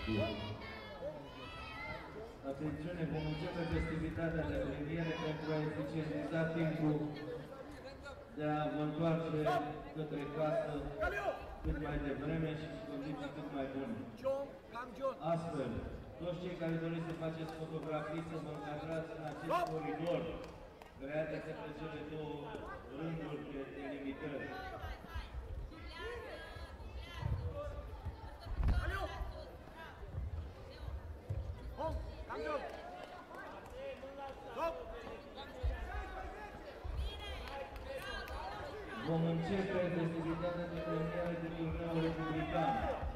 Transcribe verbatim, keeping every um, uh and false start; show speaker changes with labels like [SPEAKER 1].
[SPEAKER 1] Atențiune, vom începe festivitatea de premiere pentru a eficientiza timpul de a vă întoarce către casă cât mai devreme și în condiții cât mai bune. Astfel, toți cei care doriți să faceți fotografii să vă încadrați în acest coridor creat de către cele două rânduri de delimitări. Vom începe festivitatea de premieră de turneul republican.